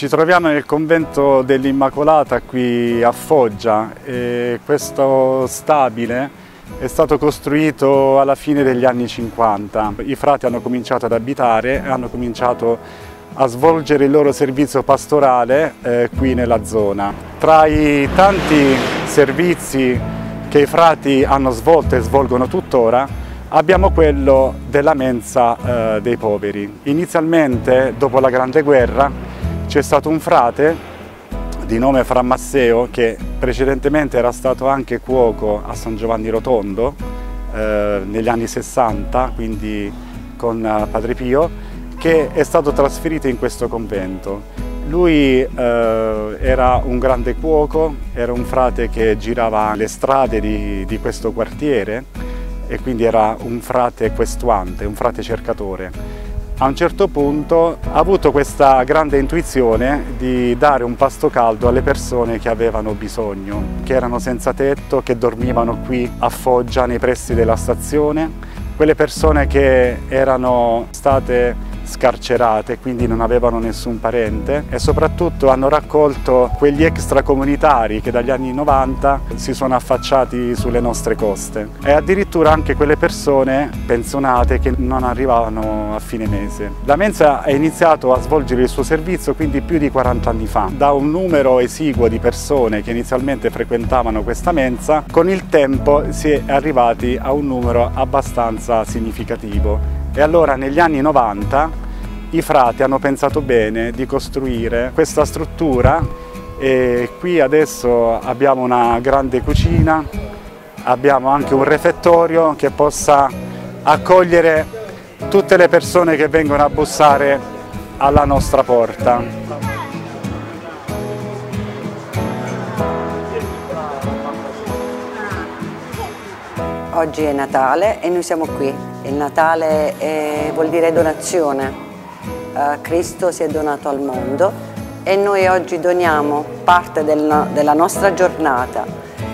Ci troviamo nel convento dell'Immacolata qui a Foggia e questo stabile è stato costruito alla fine degli anni 50. I frati hanno cominciato ad abitare e hanno cominciato a svolgere il loro servizio pastorale qui nella zona. Tra i tanti servizi che i frati hanno svolto e svolgono tuttora abbiamo quello della mensa dei poveri. Inizialmente, dopo la Grande Guerra, c'è stato un frate di nome Fra Masseo che precedentemente era stato anche cuoco a San Giovanni Rotondo negli anni 60, quindi con Padre Pio, che è stato trasferito in questo convento. Lui era un grande cuoco, era un frate che girava le strade di questo quartiere e quindi era un frate questuante, un frate cercatore. A un certo punto ha avuto questa grande intuizione di dare un pasto caldo alle persone che avevano bisogno, che erano senza tetto, che dormivano qui a Foggia nei pressi della stazione, quelle persone che erano state scarcerate, quindi non avevano nessun parente, e soprattutto hanno raccolto quegli extracomunitari che dagli anni 90 si sono affacciati sulle nostre coste e addirittura anche quelle persone pensionate che non arrivavano a fine mese. La mensa ha iniziato a svolgere il suo servizio quindi più di 40 anni fa. Da un numero esiguo di persone che inizialmente frequentavano questa mensa, con il tempo si è arrivati a un numero abbastanza significativo. E allora negli anni 90 i frati hanno pensato bene di costruire questa struttura e qui adesso abbiamo una grande cucina, abbiamo anche un refettorio che possa accogliere tutte le persone che vengono a bussare alla nostra porta. Oggi è Natale e noi siamo qui. Il Natale vuol dire donazione. Cristo si è donato al mondo e noi oggi doniamo parte della nostra giornata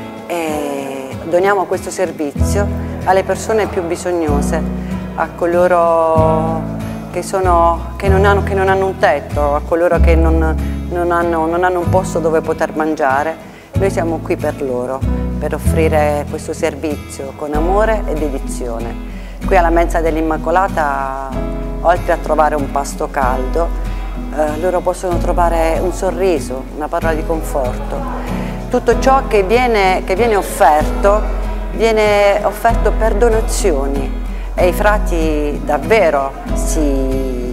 e doniamo questo servizio alle persone più bisognose, a coloro che non hanno un tetto, a coloro che non hanno un posto dove poter mangiare. Noi siamo qui per loro, per offrire questo servizio con amore e dedizione. Qui alla mensa dell'Immacolata, oltre a trovare un pasto caldo, loro possono trovare un sorriso, una parola di conforto. Tutto ciò che viene offerto viene offerto per donazioni e i frati davvero si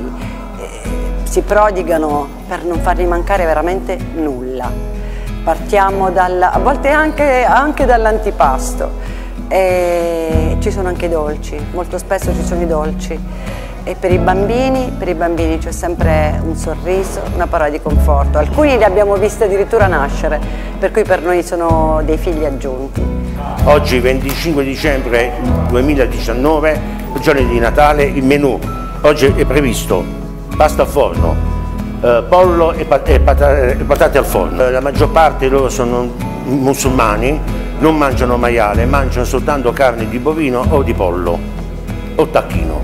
prodigano per non fargli mancare veramente nulla. Partiamo a volte anche dall'antipasto. E ci sono anche i dolci, molto spesso ci sono i dolci e per i bambini c'è sempre un sorriso, una parola di conforto. Alcuni li abbiamo visti addirittura nascere, per cui per noi sono dei figli aggiunti. Oggi 25 dicembre 2019, giorno di Natale, il menù oggi è previsto pasta a forno, pollo e patate al forno. La maggior parte loro sono musulmani, non mangiano maiale, mangiano soltanto carne di bovino o di pollo o tacchino.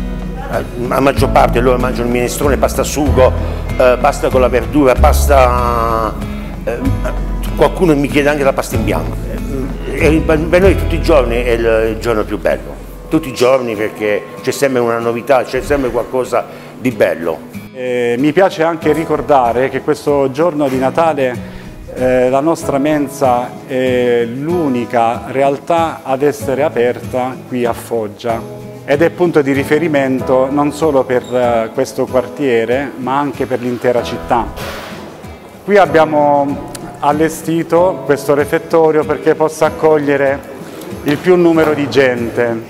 La maggior parte loro mangiano minestrone, pasta a sugo, pasta con la verdura, pasta... qualcuno mi chiede anche la pasta in bianco. Per noi tutti i giorni è il giorno più bello, tutti i giorni, perché c'è sempre una novità, c'è sempre qualcosa di bello. Mi piace anche ricordare che questo giorno di Natale la nostra mensa è l'unica realtà ad essere aperta qui a Foggia ed è punto di riferimento non solo per questo quartiere ma anche per l'intera città. Qui abbiamo allestito questo refettorio perché possa accogliere il più numero di gente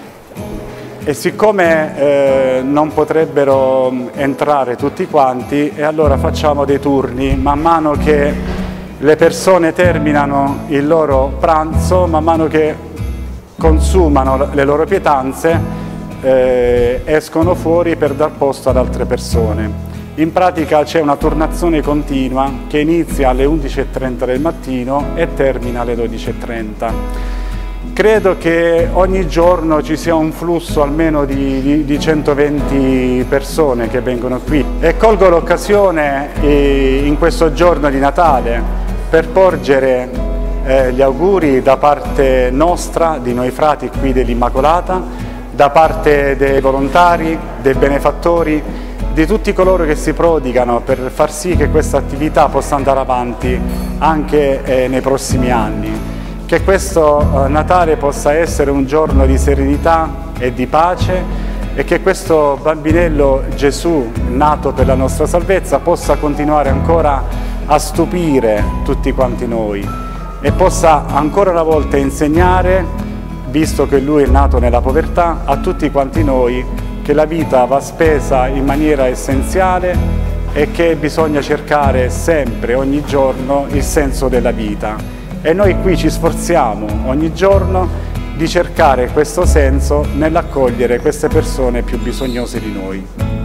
e siccome non potrebbero entrare tutti quanti, e allora facciamo dei turni man mano che le persone terminano il loro pranzo, man mano che consumano le loro pietanze, escono fuori per dar posto ad altre persone. In pratica c'è una turnazione continua che inizia alle 11:30 del mattino e termina alle 12:30. Credo che ogni giorno ci sia un flusso almeno di 120 persone che vengono qui, e colgo l'occasione in questo giorno di Natale per porgere gli auguri da parte nostra, di noi frati qui dell'Immacolata, da parte dei volontari, dei benefattori, di tutti coloro che si prodigano per far sì che questa attività possa andare avanti anche nei prossimi anni. Che questo Natale possa essere un giorno di serenità e di pace, e che questo bambinello Gesù, nato per la nostra salvezza, possa continuare ancora a stupire tutti quanti noi e possa ancora una volta insegnare, visto che Lui è nato nella povertà, a tutti quanti noi che la vita va spesa in maniera essenziale e che bisogna cercare sempre, ogni giorno, il senso della vita. E noi qui ci sforziamo ogni giorno di cercare questo senso nell'accogliere queste persone più bisognose di noi.